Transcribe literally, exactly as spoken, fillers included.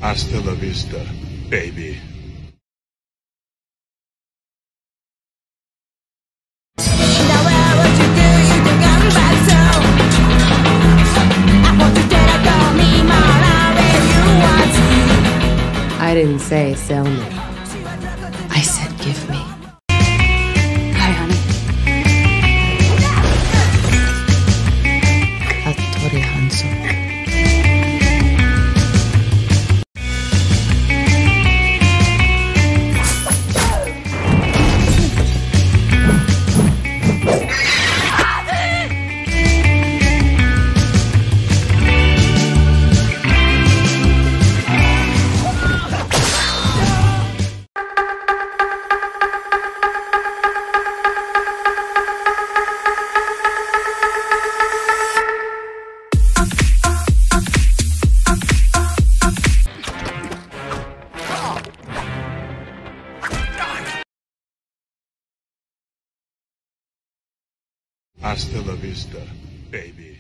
Hasta la vista, baby. I didn't say sell me. I said give me. Hi, honey. Hattori Hanzo. Hasta la vista, baby.